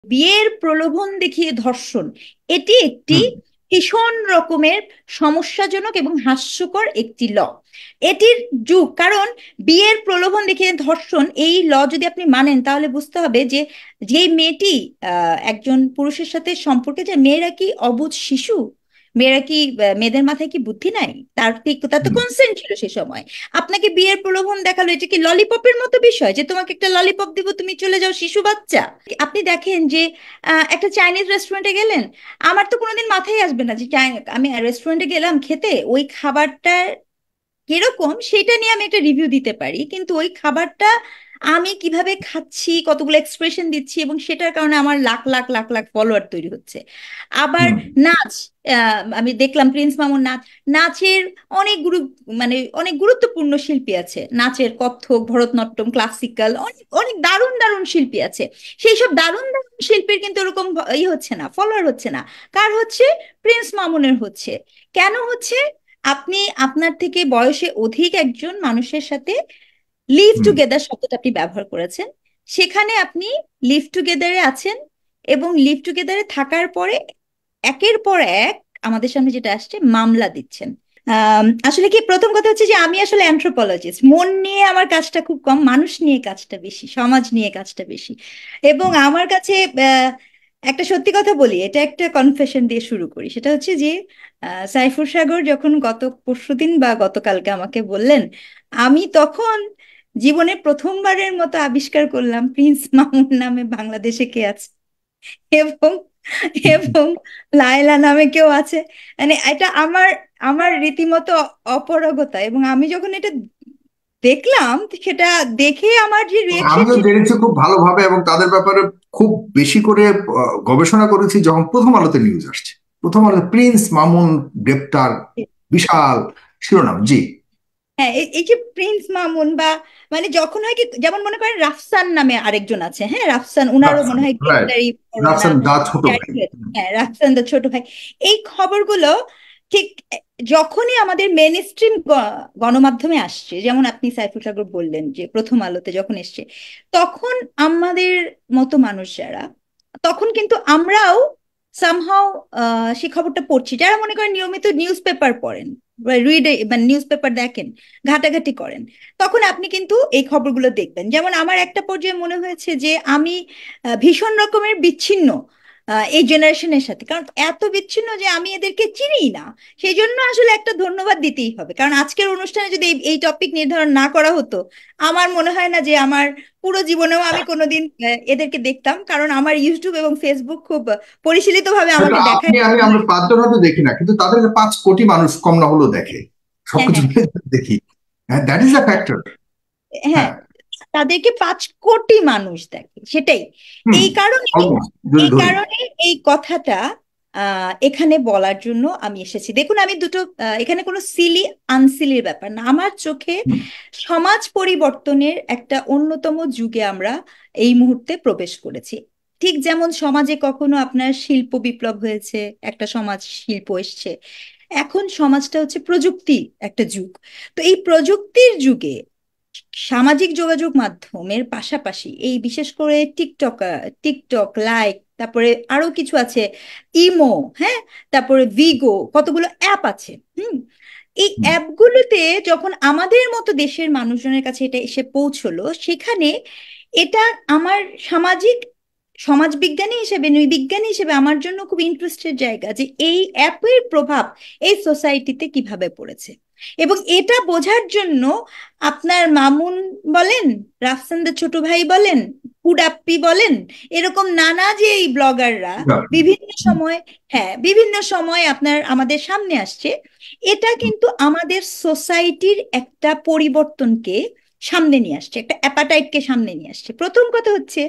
বিয়ের প্রলোভন দেখিয়ে ধর্ষণ, এটি একটি হুম। ভীষণ রকমের সমস্যাজনক এবং হাস্যকর একটি ল। এটির যুগ, কারণ বিয়ের প্রলোভন দেখিয়ে ধর্ষণ এই ল যদি আপনি মানেন তাহলে বুঝতে হবে যে যে মেয়েটি একজন পুরুষের সাথে সম্পর্কে, যে মেয়েরা কি অবুঝ শিশু? মেয়েরা কি মেয়েদের মাথায় কি বুদ্ধি নাই? তার তো হুম। কনসেন্ট ছিল সে সময়। আপনাকে বিয়ের প্রলোভন দেখালো, এটা কি ললিপপের মতো বিষয় যে তোমাকে একটা ললিপপ দিব তুমি চলে যাও শিশু বাচ্চা? আপনি দেখেন যে একটা চাইনিজ রেস্টুরেন্টে গেলেন, আমার তো কোনোদিন মাথায় আসবে না যে আমি রেস্টুরেন্টে গেলাম খেতে, ওই খাবারটা কিরকম সেটা নিয়ে আমি একটা রিভিউ দিতে পারি, কিন্তু ওই খাবারটা আমি কিভাবে খাচ্ছি, কতগুলো এক্সপ্রেশন দিচ্ছি, এবং সেটার কারণে আমার লাখ লাখ লাখ লাখ ফলোয়ার তৈরি হচ্ছে। আবার হুম। নাচ, আমি দেখলাম প্রিন্স মামুন নাচ, নাচের অনেক মানে অনেক গুরুত্বপূর্ণ শিল্পী আছে, নাচের কত্থক, ভরতনাট্যম, ক্লাসিক্যাল, অনেক অনেক দারুণ দারুণ শিল্পী আছে। সেই সব দারুণ দারুণ শিল্পীর কিন্তু ওরকম হচ্ছে না, ফলোয়ার হচ্ছে না। কার হচ্ছে? প্রিন্স মামুনের হচ্ছে। কেন হচ্ছে? আপনি আপনার থেকে বয়সে অধিক একজন মানুষের সাথে লিভ হুম। টুগেদার শব্দটা আপনি ব্যবহার করেছেন, সেখানে আপনি লিভ টুগেদারে আছেন, এবং লিভ টুগেদারে থাকার পরে একের পর এক আমাদের সামনে যেটা আসছে মামলা দিচ্ছেন। আসলে কি, প্রথম কথা হচ্ছে যে আমি আসলে অ্যানথ্রোপোলজিস্ট, মন নিয়ে আমার কাজটা খুব কম, মানুষ নিয়ে কাজটা বেশি, সমাজ নিয়ে কাজটা বেশি। এবং আমার কাছে একটা সত্যি কথা বলি, এটা একটা কনফেশন দিয়ে শুরু করি, সেটা হচ্ছে যে সাইফুর সাগর যখন গত পরশুদিন বা গতকালকে আমাকে বললেন, আমি তখন জীবনে প্রথমবারের মতো আবিষ্কার করলাম প্রিন্স মামুন নামে বাংলাদেশে কে আছে, এবং এবং লায়লা নামে কেউ আছে। মানে এটা আমার আমার রীতিমতো অপারগতা, এবং আমি যখন এটা দেখলাম, সেটা দেখে আমার যে রিয়েকশন আমিও সেটা। জেনেছি খুব ভালোভাবে এবং তাদের ব্যাপারে খুব বেশি করে গবেষণা করেছি যখন প্রথম আলোতে নিউজ আসছে। প্রথম আলোতে প্রিন্স মামুন গ্রেপ্তার, বিশাল শিরোনাম। জি। হ্যাঁ, এই যে প্রিন্স মামুন বা, মানে যখন হয় কি, যেমন মনে করেন রাফসান নামে আরেকজন আছে, হ্যাঁ রাফসান, উনারও মনে হয় রাইট। গ্রেপ্তারি পরোয়ানা রাফসান দা ছোট জারি ভাই। হয়েছে। হ্যাঁ, রাফসান দা ছোট ভাই। এই খবরগুলো ঠিক যখনই আমাদের মেন স্ট্রিম গণমাধ্যমে আসছে, যেমন আপনি সাইফুল সাগর বললেন যে প্রথম আলোতে যখন এসছে, তখন আমাদের মতো মানুষ যারা, তখন কিন্তু আমরাও সামহাও সেই খবরটা পড়ছি, যারা মনে করেন নিয়মিত নিউজ পেপার পড়েন, রিড, মানে নিউজ পেপার দেখেন, ঘাটাঘাটি করেন, তখন আপনি কিন্তু এই খবরগুলো দেখবেন। যেমন আমার একটা পর্যায়ে মনে হয়েছে যে আমি ভীষণ রকমের বিচ্ছিন্ন এই জেনারেশনের সাথে, কারণ এত বিচ্ছিন্ন যে আমি এদেরকে চিনিই না। সেই জন্য আসলে একটা ধন্যবাদ দিতেই হবে, কারণ আজকের অনুষ্ঠানে যদি এই টপিক নির্ধারণ না করা হতো, আমার মনে হয় না যে আমার পুরো জীবনেও আমি কোনোদিন এদেরকে দেখতাম, কারণ আমার ইউটিউব এবং ফেসবুক খুব পরিশীলিত ভাবে হয়তো আমাকে দেখায়। আপনি আমি আমরা পাঁচজন হয়তো দেখি না, কিন্তু তাদেরকে 5 কোটি মানুষ কম না হলেও দেখে। হ্যাঁ, সবকিছু হ্যাঁ, মিলে যদি দেখি, হ্যাঁ, দ্যাট ইজ দ্য ফ্যাক্টর। হ্যাঁ, হ্যাঁ। তাদেরকে 5 কোটি মানুষ দেখে, সেটাই। হুম। এই কারণে অলমোস্ট যদি এই ধরি। কারণে এই কথাটা এখানে বলার জন্য আমি এসেছি। দেখুন, আমি দুটো এখানে কোনো সিলি আনসিলির ব্যাপার না আমার চোখে। হুম। সমাজ পরিবর্তনের একটা অন্যতম যুগে আমরা এই মুহূর্তে প্রবেশ করেছি। ঠিক যেমন সমাজে কখনো আপনার শিল্প বিপ্লব হয়েছে, একটা সমাজ শিল্প এসছে, এখন সমাজটা হচ্ছে প্রযুক্তি একটা যুগ। তো এই প্রযুক্তির যুগে সামাজিক যোগাযোগ মাধ্যমের পাশাপাশি এই বিশেষ করে টিকটক, টিকটক লাইক, তারপরে আরো কিছু আছে, ইমো, হ্যাঁ, তারপরে ভিগো, কতগুলো অ্যাপ আছে। হুম। এই হুম। অ্যাপগুলোতে যখন আমাদের মতো দেশের মানুষজনের কাছে এটা এসে পৌঁছলো, সেখানে এটা আমার সামাজিক সমাজবিজ্ঞানী হিসেবে, নৃবিজ্ঞানী হিসেবে আমার জন্য খুব ইন্টারেস্টের জায়গা যে এই অ্যাপের প্রভাব এই সোসাইটিতে কিভাবে পড়েছে। এবং এটা বোঝার জন্য আপনার মামুন বলেন, রাফসানদের ছোট ভাই বলেন, কুডাপ্পি বলেন, এরকম নানা যে এই ব্লগাররা বিভিন্ন হুম। সময়, হ্যাঁ বিভিন্ন সময় আপনার আমাদের সামনে আসছে, এটা কিন্তু আমাদের সোসাইটির একটা পরিবর্তনকে সামনে নিয়ে আসছে, একটা অ্যাপাটাইটকে সামনে নিয়ে আসছে। প্রথম কথা হচ্ছে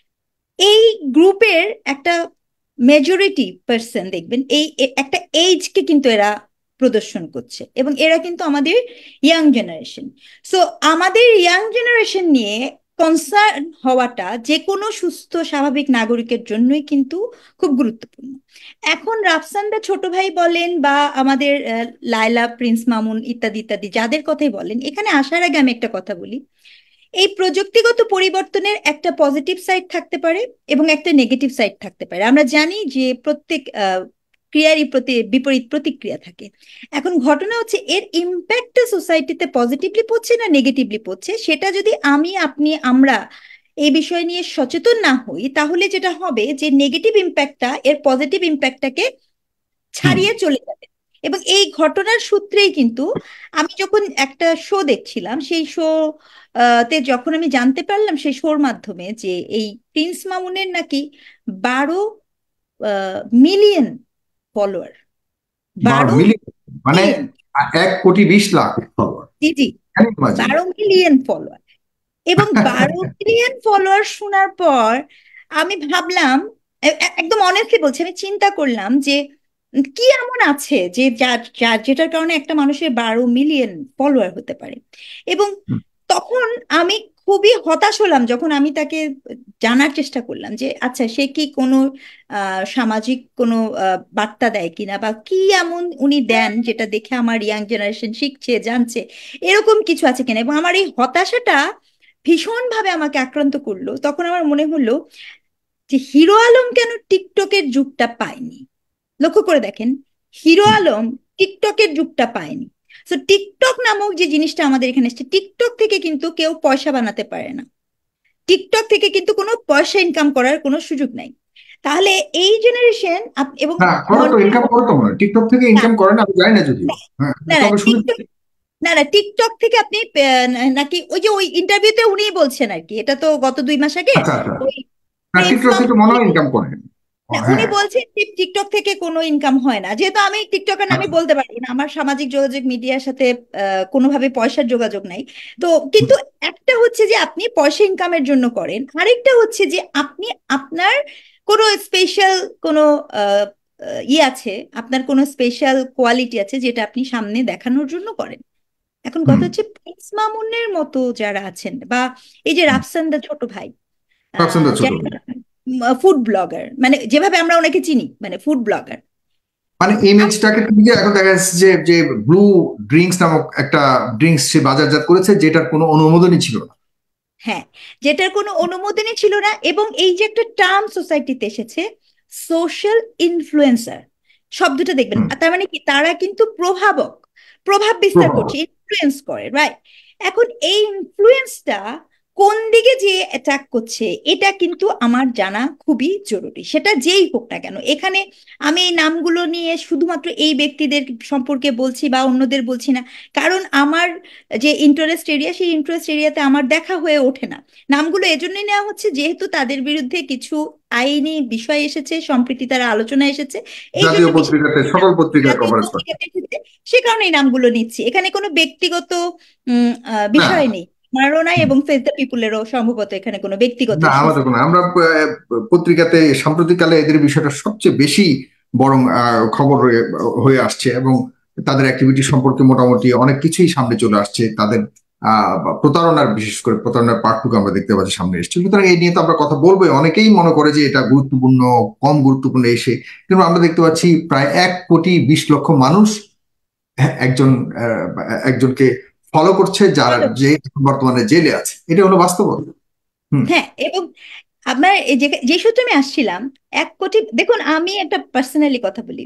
এই গ্রুপের একটা মেজরিটি পার্সন দেখবেন একটা এইজকে কিন্তু এরা প্রদর্শন করছে, এবং এরা কিন্তু আমাদের ইয়াং জেনারেশন। সো আমাদের ইয়াং জেনারেশন নিয়ে কনসার্ন হওয়াটা যে কোনো সুস্থ স্বাভাবিক নাগরিকের জন্যই কিন্তু খুব গুরুত্বপূর্ণ। এখন রাফসানদা ছোট ভাই বলেন বা আমাদের লায়লা, প্রিন্স মামুন ইত্যাদি ইত্যাদি যাদের কথাই বলেন, এখানে আসার আগে আমি একটা কথা বলি। এই প্রযুক্তিগত পরিবর্তনের একটা পজিটিভ সাইড থাকতে পারে এবং একটা নেগেটিভ সাইড থাকতে পারে। আমরা জানি যে প্রত্যেক ক্রিয়ারই বিপরীত প্রতিক্রিয়া থাকে। এখন ঘটনা হচ্ছে এর ইম্প্যাক্টটা সোসাইটিতে পজিটিভলি পড়ছে না নেগেটিভলি পড়ছে, সেটা যদি আমি আপনি আমরা এই বিষয় নিয়ে সচেতন না হই, তাহলে যেটা হবে যে নেগেটিভ ইম্প্যাক্টটা এর পজিটিভ ইম্প্যাক্টটাকে ছাড়িয়ে চলে যাবে। এবং এই ঘটনার সূত্রেই কিন্তু আমি যখন একটা শো দেখছিলাম, সেই শো তে যখন আমি জানতে পারলাম সেই শোর মাধ্যমে যে এই প্রিন্স মামুনের নাকি 12 মিলিয়ন ফলোয়ার। 12 মিলিয়ন, মানে মিলিয়ন 1,20,00,000 ফলোয়ার। জি জি, 12 মিলিয়ন ফলোয়ার। এবং 12 মিলিয়ন ফলোয়ার শোনার পর আমি ভাবলাম, একদম অনেস্টলি বলছি, আমি চিন্তা করলাম যে কি এমন আছে যে যেটার কারণে একটা মানুষের 12 মিলিয়ন ফলোয়ার হতে পারে। এবং তখন আমি খুবই হতাশ হলাম যখন আমি তাকে জানার চেষ্টা করলাম যে আচ্ছা সে কি কোনো সামাজিক কোনো বার্তা দেয় কিনা, বা কি এমন উনি দেন যেটা দেখে আমার ইয়াং জেনারেশন শিখছে জানছে, এরকম কিছু আছে কিনা। এবং আমার এই হতাশাটা ভীষণভাবে আমাকে আক্রান্ত করলো। তখন আমার মনে হলো যে হিরো আলম কেন টিকটকের যুগটা পায়নি। লক্ষ্য করে দেখেন, হিরো আলম টিকটকের যুগটা পায়নি। তো টিকটক নামক যে জিনিসটা আমাদের এখানে এসেছে, টিকটক থেকে কিন্তু কেউ পয়সা বানাতে পারে না, টিকটক থেকে কিন্তু কোনো পয়সা ইনকাম করার কোনো সুযোগ নাই। তাহলে এই জেনারেশন এবং না, করে তো, ইনকাম করে তো মনে হয় টিকটক থেকে না ইনকাম করে না, আমি জানি না যদিও। হ্যাঁ, না না তবে শুনেছি। টিকটক, না না টিকটক থেকে আপনি নাকি ওই যে ওই ইন্টারভিউতে উনিই বলছেন আর কি, এটা তো গত 2 মাস আগে আচ্ছা আচ্ছা, ওই না প্রিন্স টিকটক থেকে মনে মামুন, হয় ইনকাম করে। না উনি হ্যাঁ, বলছেন যে টিকটক থেকে কোনো ইনকাম হয় না। যেহেতু আমি টিকটকার না, আমি আচ্ছা। বলতে পারবো না, আমার সামাজিক যোগাযোগ মিডিয়ার সাথে কোনোভাবে পয়সার যোগাযোগ নাই। তো কিন্তু একটা হচ্ছে যে আপনি পয়সা ইনকামের জন্য করেন, আরেকটা হচ্ছে যে আপনি আপনার কোনো স্পেশাল কোনো আহ, ই আছে, আপনার কোনো স্পেশাল কোয়ালিটি আছে যেটা আপনি সামনে দেখানোর জন্য করেন। এখন হুম। কথা হচ্ছে প্রিন্স মামুনের মতো যারা আছেন, বা এই যে রাফসান দা ছোট ভাই, পছন্দ ছোট ভাই। যারা ফুড ব্লগার, মানে যেভাবে আমরা ওনাকে চিনি, মানে ফুড ব্লগার। মানে ইমেজটাকে তুমি যে এখন দেখা যাচ্ছে যে যে ব্লু ড্রিঙ্কস নামক একটা ড্রিঙ্কস সে বাজারজাত করেছে, যেটার কোনো অনুমোদনই ছিল না। হ্যাঁ, যেটার কোনো অনুমোদনই ছিল না। এবং এই যে একটা টার্ম সোসাইটিতে এসেছে, সোশ্যাল ইনফ্লুয়েন্সার শব্দটা দেখবেন, হুম। তার মানে কি তারা কিন্তু প্রভাবক, প্রভাব বিস্তার প্রভাব। করছে, ইনফ্লুয়েন্স করে, রাইট? এখন এই ইনফ্লুয়েন্সটা কোন দিকে যে অ্যাটাক করছে এটা কিন্তু আমার জানা খুবই জরুরি, সেটা যেই হোক না কেন। এখানে আমি এই নামগুলো নিয়ে শুধুমাত্র এই ব্যক্তিদের সম্পর্কে বলছি বা অন্যদের বলছি না, কারণ আমার যে ইন্টারেস্ট এরিয়া, সেই ইন্টারেস্ট এরিয়াতে আমার দেখা হয়ে ওঠে না। নামগুলো এজন্যই নেওয়া হচ্ছে যেহেতু তাদের বিরুদ্ধে কিছু আইনি বিষয় এসেছে, সম্প্রতি তারা আলোচনা এসেছে, এই জন্য জাতীয় বিশেষ পত্রিকাতে, সকল পত্রিকায় জাতীয় কভারেজ করে। পত্রিকাতে এসেছে, সে কারণে এই নামগুলো নিচ্ছি। এখানে কোনো ব্যক্তিগত না। বিষয় নেই, আমারও নাই এবং ফেস দ্য পিপুলেরও সম্ভবত এখানে কোনো ব্যক্তিগত না, ইস্যুস আমাদের নেই। কোনো, আমরা পত্রিকাতে সাম্প্রতিককালে এদের বিষয়টা সবচেয়ে বেশি বরং খবর হয়ে হয়ে আসছে, এবং তাদের অ্যাক্টিভিটি সম্পর্কে মোটামুটি অনেক কিছুই সামনে চলে আসছে। তাদের প্রতারণার, বিশেষ করে প্রতারণার পাঠটুকু আমরা দেখতে পাচ্ছি সামনে এসছে। সুতরাং এই নিয়ে তো আমরা কথা বলবোই। অনেকেই মনে করে যে এটা গুরুত্বপূর্ণ, কম গুরুত্বপূর্ণ এসে, কিন্তু আমরা দেখতে পাচ্ছি প্রায় 1,20,00,000 মানুষ একজন একজনকে ফলো করছে, যারা বলো। যে বর্তমানে জেলে আছে। এটা হলো বাস্তবতা। হুম। হ্যাঁ, এবং আপনার এই যে যে সূত্রে আমি আসছিলাম, 1 কোটি, দেখুন আমি একটা পার্সোনালি কথা বলি,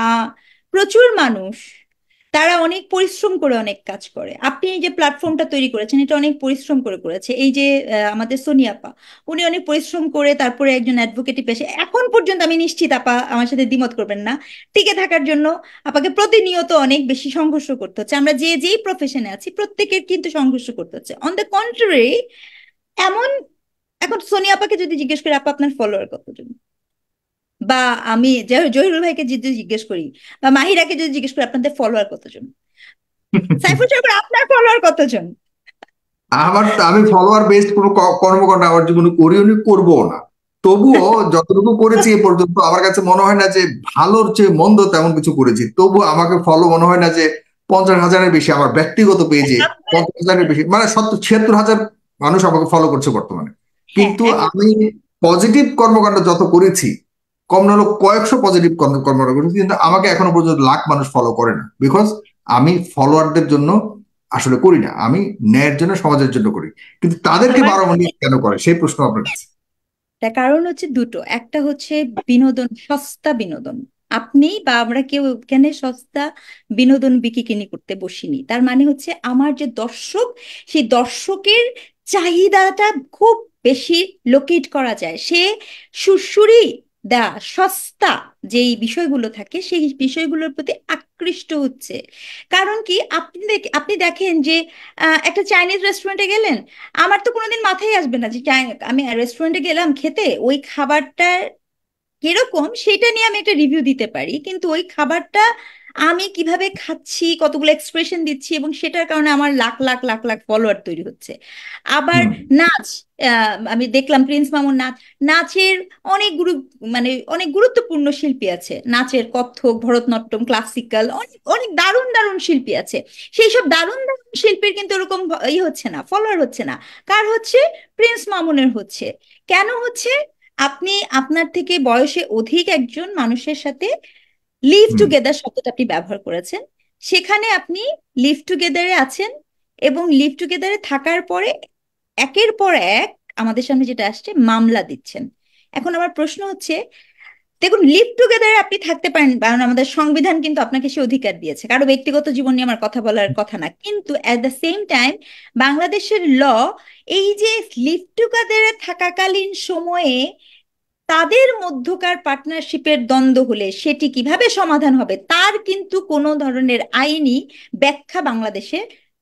প্রচুর মানুষ তারা অনেক পরিশ্রম করে অনেক কাজ করে। আপনি এই যে প্ল্যাটফর্মটা তৈরি করেছেন, এটা অনেক পরিশ্রম করে করেছে। এই যে আমাদের সোনিয়া আপা, উনি অনেক পরিশ্রম করে তারপরে একজন অ্যাডভোকেটি পেশে এখন পর্যন্ত, আমি নিশ্চিত আপা আমার সাথে দ্বিমত করবেন না, টিকে থাকার জন্য আপাকে প্রতিনিয়ত অনেক বেশি সংঘর্ষ করতে হচ্ছে। আমরা যে যেই প্রফেশনে আছি প্রত্যেকের কিন্তু সংঘর্ষ করতে হচ্ছে। অন দ্য কন্ট্রারি, এমন, এখন সোনিয়া আপাকে যদি জিজ্ঞেস করি আপা আপনার ফলোয়ার কতজন, বা আমি জহিরুল ভাইকে যদি জিজ্ঞেস করি, বা মাহিরাকে যদি জিজ্ঞেস করি আপনাদের ফলোয়ার কতজন, সাইফুল সাহেব আপনার ফলোয়ার কতজন? আমি ফলোয়ার বেসড কোনো কর্মকাণ্ড আমার জীবনে করিও নি, করবো না। তবুও যতটুকু করেছি এ পর্যন্ত, আমার কাছে মনে হয় না যে ভালোর চেয়ে মন্দ তেমন কিছু করেছি। তবু আমাকে ফলো মনে হয় না যে 50,000-এর বেশি আমার ব্যক্তিগত পেজে, আপনার, 50,000-এর বেশি, মানে 76,000 মানুষ আমাকে ফলো করছে বর্তমানে। হ্যাঁ কিন্তু এখন, আমি পজিটিভ কর্মকাণ্ড যত করেছি, কম না হলেও কয়েকশো পজিটিভ কর্মকাণ্ড করেছি, কিন্তু আমাকে এখনো পর্যন্ত লাখ মানুষ ফলো করে না। বিকজ আমি ফলোয়ারদের জন্য আসলে করি না। আমি ন্যায়ের জন্য, সমাজের জন্য করি। কিন্তু তাদেরকে আমার বারবার কেন করে, সেই প্রশ্ন আপনার কাছে। তার কারণ হচ্ছে দুটো, একটা হচ্ছে বিনোদন, সস্তা বিনোদন। আপনি বা আমরা কেউ এখানে সস্তা বিনোদন বিকিকিনি করতে বসিনি। তার মানে হচ্ছে আমার যে দর্শক, সেই দর্শকের চাহিদাটা খুব বেশি লোকেট করা যায়। সে সুরসুরি দা সস্তা যেই বিষয়গুলো থাকে সেই বিষয়গুলোর প্রতি আকৃষ্ট হচ্ছে। কারণ কি, আপনি দেখেন যে একটা চাইনিজ রেস্টুরেন্টে গেলেন, আমার তো কোনোদিন মাথায় আসবে না যে আমি রেস্টুরেন্টে গেলাম খেতে, ওই খাবারটা কিরকম সেটা নিয়ে আমি একটা রিভিউ দিতে পারি, কিন্তু ওই খাবারটা আমি কিভাবে খাচ্ছি, কতগুলো এক্সপ্রেশন দিচ্ছি, এবং সেটার কারণে আমার লাখ লাখ লাখ লাখ ফলোয়ার তৈরি হচ্ছে। আবার হুম। নাচ, আমি দেখলাম প্রিন্স মামুর নাচ, নাচের অনেক মানে অনেক গুরুত্বপূর্ণ শিল্পী আছে, নাচের কত্থক, ভরতনাট্যম, ক্লাসিক্যাল, অনেক অনেক দারুণ দারুণ শিল্পী আছে। সেই সব দারুণ দারুণ শিল্পীর কিন্তু ওরকম হচ্ছে না, ফলোয়ার হচ্ছে না। কার হচ্ছে? প্রিন্স মামুনের হচ্ছে। কেন হচ্ছে? আপনি আপনার থেকে বয়সে অধিক একজন মানুষের সাথে লিভ হুম। টুগেদার শব্দটা আপনি ব্যবহার করেছেন। সেখানে আপনি লিভ টুগেদারে আছেন, এবং লিভ টুগেদারে থাকার পরে একের পর এক আমাদের সামনে যেটা আসছে, মামলা দিচ্ছেন। এখন আমার প্রশ্ন হচ্ছে, দেখুন, লিভ টুগেদারে আপনি থাকতে পারেন, কারণ আমাদের সংবিধান কিন্তু আপনাকে সে অধিকার দিয়েছে, কারো ব্যক্তিগত জীবন নিয়ে আমার কথা বলার কথা না, কিন্তু অ্যাট দ্য সেম টাইম বাংলাদেশের ল এই যে লিভ টুগেদারে থাকাকালীন সময়ে তাদের মধ্যকার পার্টনারশিপের দ্বন্দ্ব হলে সেটি কিভাবে সমাধান হবে তার কিন্তু কোনো ধরনের আইনি ব্যাখ্যা বাংলাদেশে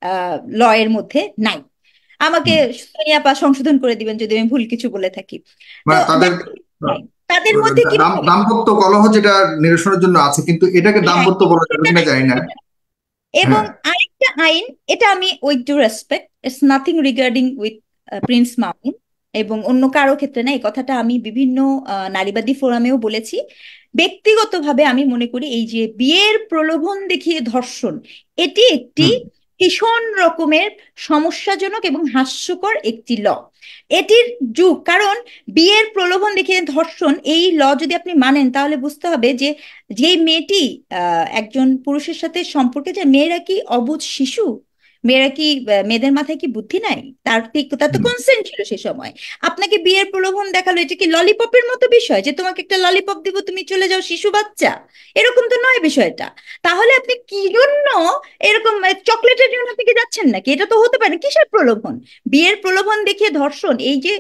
ল এর মধ্যে নাই। আমাকে হুম। সোনিয়াপা সংশোধন করে দিবেন যদি আমি ভুল কিছু বলে থাকি। তো মানে তাদের নাই, তাদের মধ্যে কিভাবে? দাম্পত্য কলহ যেটা নিরসনের জন্য আছে, কিন্তু এটাকে হ্যাঁ, দাম্পত্য কিন্তু বলা যাবে এটা কিনা নাই, জানি না। এটা নাই। এবং হ্যাঁ। আরেকটা আইন, এটা আমি with do respect, it's nothing regarding with Prince Mamun এবং অন্য কারো ক্ষেত্রে না, এই কথাটা আমি বিভিন্ন নারীবাদী ফোরামেও বলেছি। ব্যক্তিগতভাবে আমি মনে করি এই যে বিয়ের প্রলোভন দেখিয়ে ধর্ষণ, এটি একটি হুম। ভীষণ রকমের সমস্যাজনক এবং হাস্যকর একটি ল। এটির যুগ, কারণ বিয়ের প্রলোভন দেখিয়ে ধর্ষণ এই ল যদি আপনি মানেন তাহলে বুঝতে হবে যে যে মেয়েটি একজন পুরুষের সাথে সম্পর্কে যায়, মেয়েরা কি অবুঝ শিশু? মেয়েরা কি মেয়েদের মাথায় কি বুদ্ধি নাই? তার তো হুম। কনসেন্ট ছিল সে সময়। আপনাকে বিয়ের প্রলোভন দেখালো, এটা কি ললিপপের মতো বিষয় যে তোমাকে একটা ললিপপ দিব তুমি চলে যাও শিশু বাচ্চা? এরকম তো নয় বিষয়টা। তাহলে আপনি কি জন্য এরকম চকলেটের জন্য আপনি কি যাচ্ছেন নাকি? এটা তো হতে পারে না। কিসের প্রলোভন? বিয়ের প্রলোভন দেখিয়ে ধর্ষণ, এই যে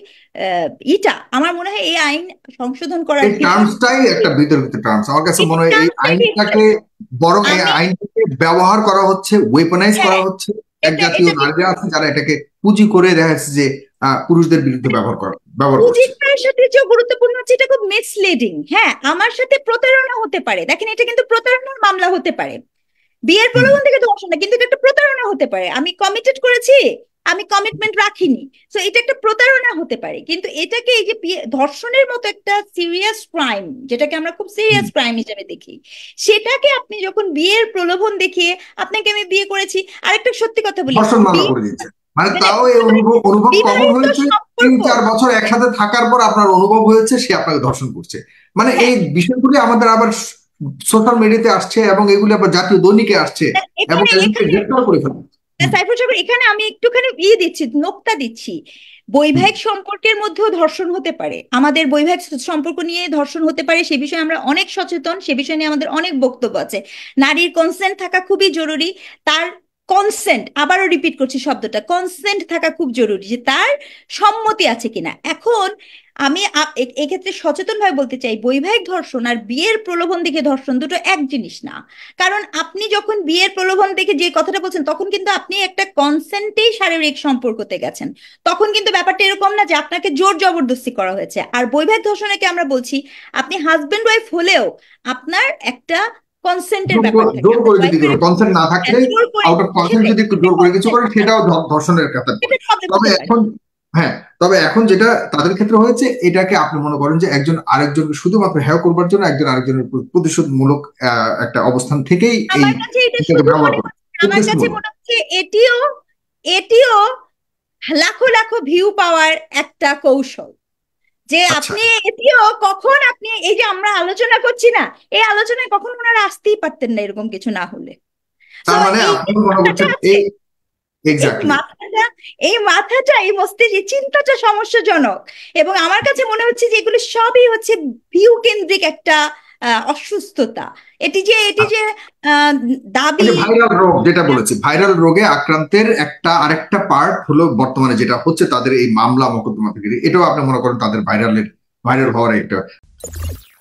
ইটা আমার মনে হয় এই আইন সংশোধন করার এই ভীষণ টার্মসটাই একটা বিতর্কিত টার্মস। আমার কাছে এটা মনে হয় এই টার্মসটাই আইনটাকে, বিপরীত। বরং এই আমি আইনটাকে ব্যবহার করা হচ্ছে, ওয়েপনাইজ করা হ্যাঁ, হচ্ছে। এক এটা জাতীয় এটা নারীরা বিপরীত। আছে যারা এটাকে পুঁজি করে দেখা যাচ্ছে যে পুরুষদের বিরুদ্ধে ব্যবহার করছে। পুঁজিটার সাথে যে গুরুত্বপূর্ণ হচ্ছে, এটা খুব মিসলিডিং। হ্যাঁ, আমার সাথে প্রতারণা হতে পারে, দেখেন এটা কিন্তু প্রতারণার মামলা হতে পারে। বিয়ের হুম। প্রলোভন থেকে ধর্ষণ না, কিন্তু এটা একটা প্রতারণা হতে পারে। আমি কমিটেড করেছি, আমি কমিটমেন্ট রাখিনি, তো এটা একটা প্রতারণা হতে পারে। কিন্তু এটাকে এই যে ধর্ষণের মতো একটা সিরিয়াস ক্রাইম, যেটাকে আমরা খুব হুম। সিরিয়াস ক্রাইম হিসেবে দেখি, সেটাকে আপনি যখন বিয়ের প্রলোভন দেখিয়ে আপনাকে আমি বিয়ে করেছি। আরেকটা সত্যি কথা বলি, ধর্ষণ মামলা বিয়ে করে দিচ্ছে। মানে মানে তাও এই অনুভব অনুভব কখন বিবাহিত হয়েছে? তিন সম্পর্ক, চার বছর একসাথে থাকার পর আপনার অনুভব হয়েছে সে আপনাকে ধর্ষণ করছে। মানে হ্যাঁ, এই বিষয়গুলি আমাদের আবার সোশ্যাল মিডিয়াতে আসছে, এবং এগুলি আবার জাতীয় দৈনিকে আসছে, এবং এখানে একজনকে এখানে গ্রেফতার করে ফেলছে। হুম। সাইফুল সাহেব, এখানে আমি একটুখানি দিচ্ছি, নোক্তা দিচ্ছি। হুম। বৈবাহিক সম্পর্কের মধ্যেও ধর্ষণ হতে পারে, আমাদের বৈবাহিক সম্পর্ক নিয়ে ধর্ষণ হতে পারে, সে বিষয়ে আমরা অনেক সচেতন, সে বিষয় নিয়ে আমাদের অনেক বক্তব্য আছে। নারীর কনসেন্ট থাকা খুবই জরুরি। তার কনসেন্ট, আবারও রিপিট করছি শব্দটা, কনসেন্ট থাকা খুব জরুরি, যে তার সম্মতি আছে কিনা। এখন আমি এক্ষেত্রে সচেতন ভাবে বলতে চাই, বৈবাহিক ধর্ষণ আর বিয়ের প্রলোভন দেখে ধর্ষণ দুটো এক জিনিস না। কারণ আপনি যখন বিয়ের প্রলোভন দেখে যে কথাটা বলছেন, তখন কিন্তু আপনি একটা কনসেন্টেই শারীরিক সম্পর্কতে গেছেন। তখন কিন্তু ব্যাপারটা এরকম না যে আপনাকে জোর জবরদস্তি করা হয়েছে। আর বৈবাহিক ধর্ষণকে আমরা বলছি, আপনি হাজবেন্ড ওয়াইফ হলেও আপনার একটা কনসেন্টের জোর ব্যাপার থাকে, জোর আপনার করে যদি ওয়াইফের কোনো কনসেন্ট না থাকলে, জোর করে, আউট অফ কনসেন্ট সেটাই, যদি একটু এটা জোর করে কিছু consent, করে, সেটাও ধর্ষণের কাতার পড়ে। এটা প্রবলেম তবে হতে পারে। এখন, হ্যাঁ, তবে এখন যেটা তাদের ক্ষেত্রে হয়েছে, এটাকে আপনি মনে করেন যে একজন আরেকজনকে শুধুমাত্র হেয় করবার জন্য একজন আরেকজনের উপর প্রতিশোধমূলক একটা অবস্থান থেকেই এই আমার কাছে এটা বিষয়কে শুধু ব্যবহার মনে করে হচ্ছে, আমার কাছে উদ্দেশ্যমূলক। মনে হচ্ছে এটিও এটিও লাখো লাখো ভিউ পাওয়ার একটা কৌশল। যে আচ্ছা। আপনি এটিও, কখন আপনি এই যে আমরা আলোচনা করছি না, এই আলোচনায় কখন ওনারা আসতেই পারতেন না এরকম কিছু না হলে। তো তার মানে এই যে আপনি মনে ব্যাপারটা করছেন আছে, এই এই এক্স্যাক্টলি। মাথাটা এই মস্তিষ্ক এই চিন্তাটা সমস্যাজনক। এবং আমার কাছে মনে হচ্ছে যে এগুলো সবই হচ্ছে ভিউ কেন্দ্রিক একটা অসুস্থতা। এটি যে আহ, ওই দাবি। যে ভাইরাল রোগ যেটা বলেছি, ভাইরাল রোগে আক্রান্তের একটা আরেকটা পার্ট হলো বর্তমানে যেটা হচ্ছে তাদের এই মামলা মোকদ্দমা থেকে, এটাও আপনি মনে করেন তাদের ভাইরাল হওয়ার একটা